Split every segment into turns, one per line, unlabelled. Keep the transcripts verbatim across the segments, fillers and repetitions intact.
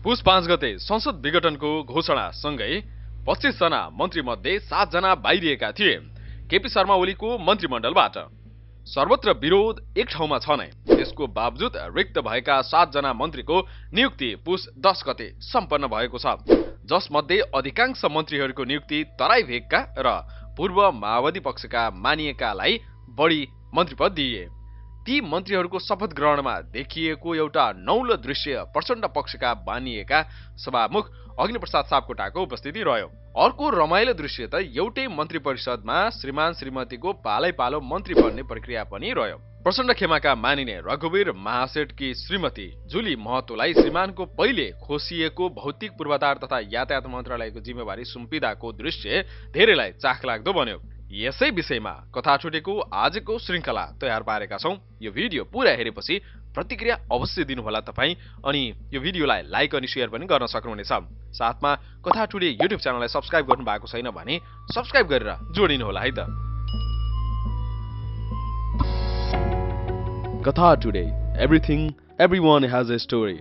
पुस पाँच गते संसद विघटनको घोषणा सँगै पच्चीस जना मन्त्री मध्ये सात जना बाहिरिएका थिए केपी शर्मा ओलीको मन्त्रीमण्डलबाट। सर्वत्र विरोध एक ठाउँमा छ नै, त्यसको बावजुद रिक्त भएका सात जना मन्त्रीको नियुक्ति पुस दस गते सम्पन्न भएको छ, जसमध्ये अधिकांश मन्त्रीहरूको नियुक्ति तराई भेगका र पूर्व माओवादी पक्षका मानिएकालाई बढी मन्त्रीपद दिए। ती मन्त्रीहरूको शपथ ग्रहणमा देखिएको एउटा नौलो दृश्य प्रचण्ड पक्षका मानिएका सभामुख अग्निप्रसाद सापकोटाको उपस्थिति रह्यो। अर्को रमाइलो दृश्य त एउटै मन्त्री परिषदमा श्रीमान श्रीमतीको पालै पालो मन्त्री बन्ने प्रक्रिया पनि रह्यो। प्रचण्ड खेमाका मानिने रघुवीर महासेठकी श्रीमती जुली महतोलाई श्रीमानको पहिले खोसिएको भौतिक पूर्वाधार तथा यातायात मन्त्रालयको जिम्मेवारी सुम्पिदाको दृश्य धेरैलाई चाखलाग्दो बन्यो। यसै विषयमा कथा छुटेको आजको श्रृङ्खला तयार पारेका छौं। यो भिडियो पुरा हेरेपछि प्रतिक्रिया अवश्य दिनुहोला तपाईं, अनि यो भिडियोलाई लाइक अनि शेयर पनि गर्न सक्नुहुनेछ। साथमा कथा टुडे युट्युब च्यानललाई सब्स्क्राइब गर्नु भएको छैन भने सब्स्क्राइब गरेर जोडिनुहोला है त। Katha today, everything everyone has a story.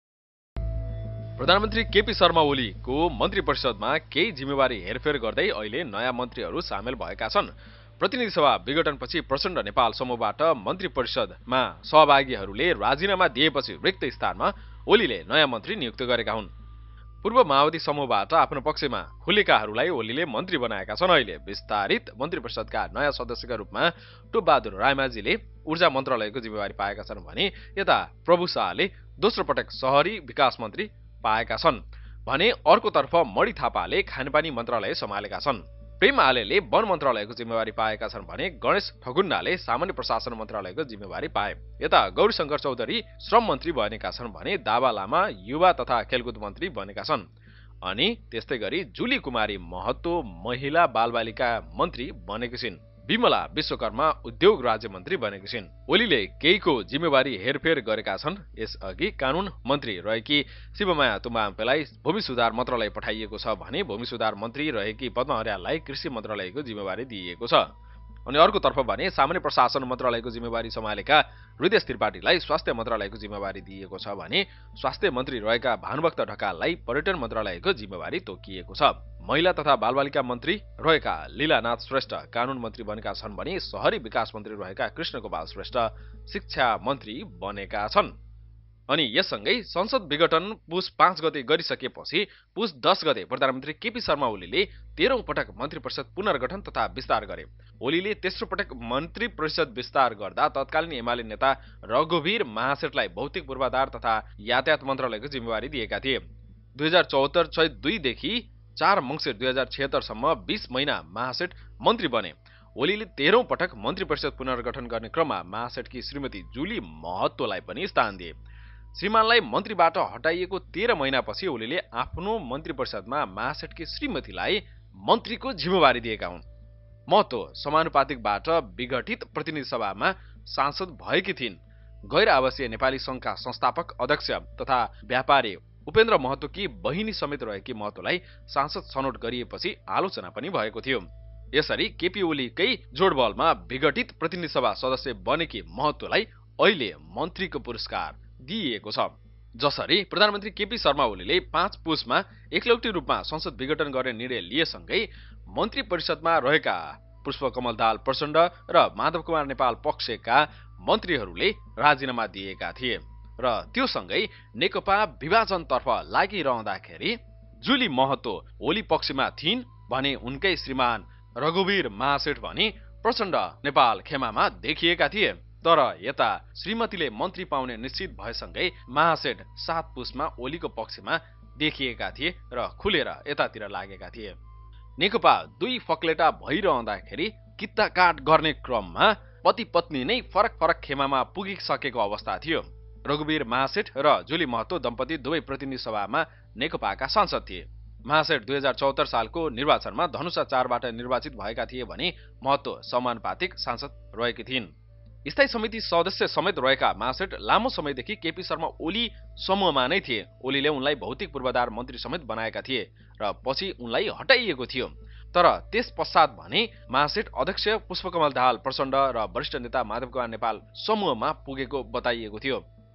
प्रधानमन्त्री केपी शर्मा ओलीको मन्त्री परिषदमा केही जिम्मेवारी हेरफेर गर्दै अहिले नयाँ मन्त्रीहरू सामेल भएका छन्। प्रतिनिधि सभा विघटनपछि प्रचण्ड नेपाल समूहबाट मन्त्री परिषदमा सहभागीहरूले राजीनामा दिएपछि रिक्त स्थानमा ओलीले नयाँ मन्त्री नियुक्त गरेका हुन्। पूर्व माओवादी समूहबाट आफ्नो पक्षमा खुलेकाहरूलाई ओलीले मन्त्री बनाएका छन्। अहिले विस्तारित मन्त्री परिषदका नयाँ सदस्यका रूपमा टोपबहादुर रायमाझीले ऊर्जा मन्त्रालयको जिम्मेवारी पाएका छन् भने यता प्रभु शाहले दोस्रो पटक शहरी विकास मन्त्री पाएका छन् भने अर्कोतर्फ मणि थापाले खानेपानी मन्त्रालय सम्हालेका छन्। प्रेम आलेले वन मन्त्रालयको जिम्मेवारी पाएका छन् भने गणेश ठगुन्नाले सामान्य प्रशासन मन्त्रालयको जिम्मेवारी पाए। यता गौरीशंकर चौधरी श्रम मन्त्री बनेका छन् भने दावा लामा युवा तथा खेलकुद मन्त्री बनेका छन्। अनि त्यस्तै गरी जुली कुमारी महतो महिला बालबालिका मन्त्री बनेकी छिन्। विमला विश्वकर्मा उद्योग राज्य मन्त्री बनेकी छिन्। ओलीले केहीको जिम्मेवारी हेरफेर गरेका छन्। यसअघि कानून मन्त्री रहेकी शिवमाया तुम्बाम्पेलाई भूमि सुधार मन्त्रालय पठाइएको छ भने भूमि सुधार मन्त्री रहेकी पद्मा अर्याललाई कृषि मन्त्रालयको जिम्मेवारी दिइएको छ। अनि अर्कोतर्फ भने सामान्य प्रशासन मन्त्रालयको जिम्मेवारी सम्हालेका हृदय त्रिपाठीलाई स्वास्थ्य मन्त्रालयको जिम्मेवारी दिइएको छ भने स्वास्थ्य मन्त्री रहेका भानुभक्त ढकाललाई पर्यटन मन्त्रालयको जिम्मेवारी तोकिएको छ। महिला तथा बालबालिका मन्त्री रहेका लीलानाथ श्रेष्ठ कानून मन्त्री बनेका छन् भने शहरी विकास मन्त्री रहेका कृष्णगोपाल श्रेष्ठ शिक्षा मन्त्री बनेका छन्। अनि यससँगै संसद विघटन पुस पाँच गते गरिसकेपछि पुस दस गते प्रधानमन्त्री केपी शर्मा ओलीले तेह्रौं पटक मन्त्री परिषद पुनर्गठन तथा विस्तार गरे। ओलीले तेस्रो पटक मन्त्री परिषद विस्तार गर्दा तत्कालीन एमाले नेता रघुवीर महासेठलाई भौतिक पूर्वाधार तथा यातायात मन्त्रालयको जिम्मेवारी दिएका थिए। दुई हजार चौहत्तर चैत दुईदेखि चार मङ्सिर दुई हजार छिहत्तरसम्म बीस महिना महासेठ मन्त्री बने। ओलीले तेह्रौं पटक मन्त्री परिषद पुनर्गठन गर्ने क्रममा महासेठकी श्रीमती जुली महतोलाई पनि स्थान दिए। श्रीमानलाई मन्त्रीबाट हटाइएको तेह्र महिनापछि ओलीले आफ्नो मन्त्री परिषदमा महासेठकी श्रीमतीलाई मन्त्रीको जिम्मेवारी दिएका हुन्। महतो समानुपातिकबाट विघटित प्रतिनिधि सभामा सांसद भएकी थिइन्। गैर आवासीय नेपाली संघका संस्थापक अध्यक्ष तथा व्यापारी उपेन्द्र महतोकी बहिनी समेत रहेकी महतोलाई सांसद छनौट गरिएपछि आलोचना पनि भएको थियो। यसरी केपी ओलीकै जोडबलमा विघटित प्रतिनिधि सभा सदस्य बनेकी महतोलाई अहिले मन्त्रीको पुरस्कार दिइएको छ। जसरी प्रधानमन्त्री केपी शर्मा ओलीले पाँच पुसमा एकलौटी रूपमा संसद विघटन गर्ने निर्णय लिएसँगै मन्त्री परिषदमा रहेका पुष्पकमल दाहाल प्रचण्ड र माधव कुमार नेपाल पक्षका मन्त्रीहरूले राजीनामा दिएका थिए र त्यो सँगै नेकपा विभाजनतर्फ लागिरहँदाखेरि जुली महतो ओली पक्षमा थिइन् भने उनकै श्रीमान रघुवीर महासेठ भने प्रचण्ड नेपाल खेमामा देखिएका थिए। तर यता श्रीमतीले मन्त्री पाउने निश्चित भएसँगै महासेठ सात पुसमा ओलीको पक्षमा देखिएका थिए र खुलेर यतातिर लागेका थिए। नेकपा दुई फक्लेटा भइरहँदाखेरि कित्ताकाट गर्ने क्रममा पति पत्नी नै फरक फरक खेमामा पुगिसकेको अवस्था थियो। रघुवीर महासेठ र जुली महतो दम्पति दुवै प्रतिनिधि सभामा नेकपाका सांसद थिए। महासेठ दुई हजार चौहत्तर सालको निर्वाचनमा धनुषा चारबाट निर्वाचित भएका थिए भने महतो समानुपातिक सांसद रहेकी थिइन्। स्थायी समिति सदस्य समेत रहेका महासेठ लामो समयदेखि केपी शर्मा ओली समूहमा नै थिए। ओलीले उनलाई भौतिक पूर्वाधार मन्त्री समेत बनाएका थिए र पछि उनलाई हटाइएको थियो। तर त्यस पश्चात भने महासेठ अध्यक्ष पुष्पकमल दाहाल प्रचण्ड र वरिष्ठ नेता माधव कुमार नेपाल समूहमा पुगेको बताइएको थियो।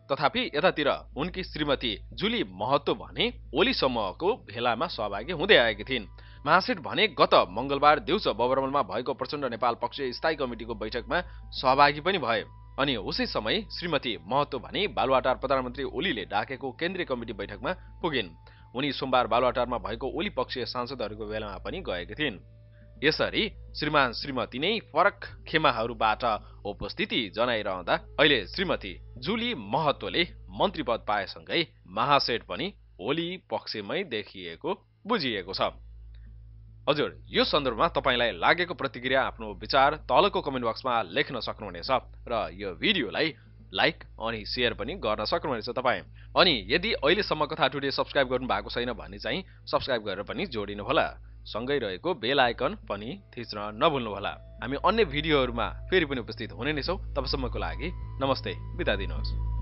तथापि यतातिर उनकी श्रीमती जुली महतो भने ओली समूहको भेलामा सहभागी हुँदै आएकी थिइन्। महासेठ भने गत मंगलबार दिउँसो बबरमलमा भएको प्रचण्ड नेपाल पक्ष स्थायी कमिटिको बैठकमा सहभागी पनि भए। अनि उसै समय श्रीमती महतो भने बालुवाटार प्रधानमन्त्री ओलीले डाकेको केन्द्रीय कमिटी बैठकमा पुगिन्। उनी सोमबार बालुवाटारमा भएको ओली पक्षीय सांसदहरूको भेलामा पनि गएकी थिइन्। यसरी श्रीमान श्रीमती नै फरक खेमाहरूबाट उपस्थिति जनाइरहँदा अहिले श्रीमती जुली महतोले मन्त्री पद पाएसँगै महासेठ पनि ओली पक्षमै देखिएको बुझिएको छ। हजुर, यो सन्दर्भमा तपाईलाई लागेको प्रतिक्रिया आफ्नो विचार तलको कमेन्ट बक्समा लेख्न सक्नुहुनेछ र यो भिडियोलाई लाइक अनि शेयर पनि गर्न सक्नुहुनेछ तपाईँ। अनि यदि अहिलेसम्म कथा टुडे सब्स्क्राइब गर्नु भएको छैन भने चाहिँ सब्स्क्राइब गरेर पनि जोडिनुहोला। सँगै रहेको बेल आइकन पनि थिच्न नभुल्नुहोला। हामी अन्य भिडियोहरूमा फेरि पनि उपस्थित हुने नै छौँ। तबसम्मको लागि नमस्ते, बिदा दिनुहोस्।